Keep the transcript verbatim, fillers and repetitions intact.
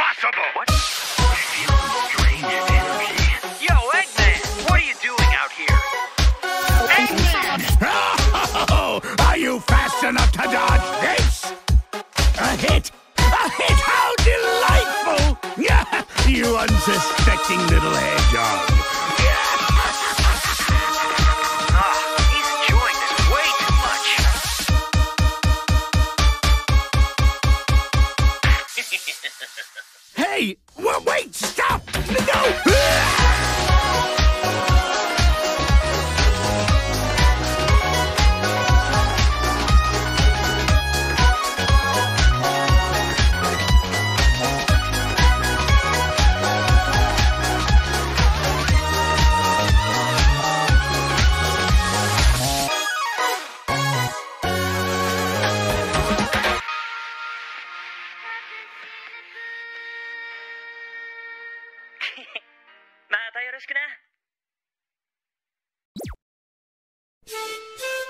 impossible! What? I feel some strange energy. Yo, Eggman! What are you doing out here? Eggman! Oh, are you fast enough to dodge this? A hit! A hit! How delightful! You unsuspecting little hedgehog. Ah, he's enjoying this way too much. Hey! Well, wait! Stop! No! またよろしくな。